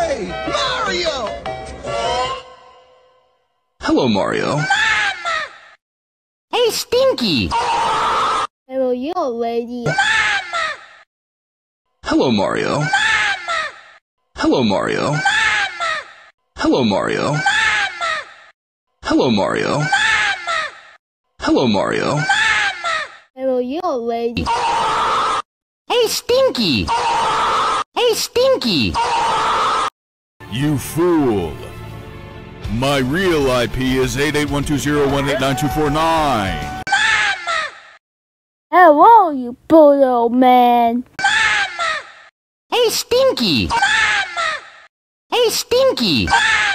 Hey, Mario! Hello, Mario. Hey, Stinky! Hello, you lady. Hello, Mario. Hello, Mario. Hello, Mario. Hello, Mario. Hello, Mario. Hello, you lady. Hey, Stinky! Hey, Stinky! You fool! My real IP is 881201892449. Hello, you little man. Hey, Stinky! Hey, Stinky!